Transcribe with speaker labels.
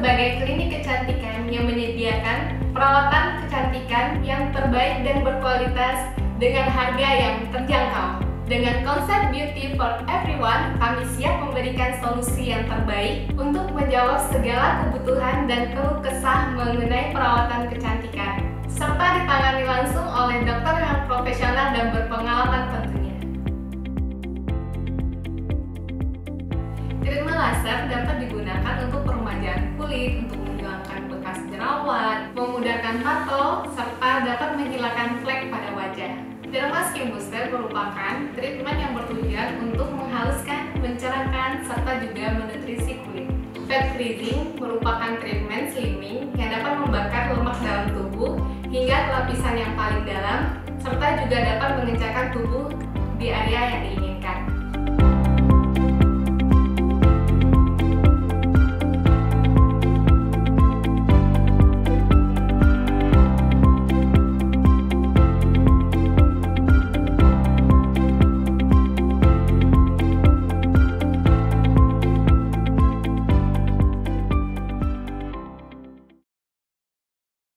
Speaker 1: sebagai klinik kecantikan yang menyediakan perawatan kecantikan yang terbaik dan berkualitas dengan harga yang terjangkau. Dengan konsep Beauty for Everyone, kami siap memberikan solusi yang terbaik untuk menjawab segala kebutuhan dan keluh kesah mengenai perawatan kecantikan, serta ditangani langsung oleh dokter yang profesional dan berpengalaman tentunya. Treatment laser dapat digunakan untuk peremajaan kulit, untuk menghilangkan bekas jerawat, memudahkan tato, serta dapat menghilangkan flek pada wajah. Derma Skin Booster merupakan treatment yang bertujuan untuk menghaluskan, mencerahkan, serta juga menutrisi kulit. Fat Freezing merupakan treatment slimming yang dapat membakar lemak dalam tubuh hingga ke lapisan yang paling dalam, serta juga dapat mengencangkan tubuh di area yang diinginkan.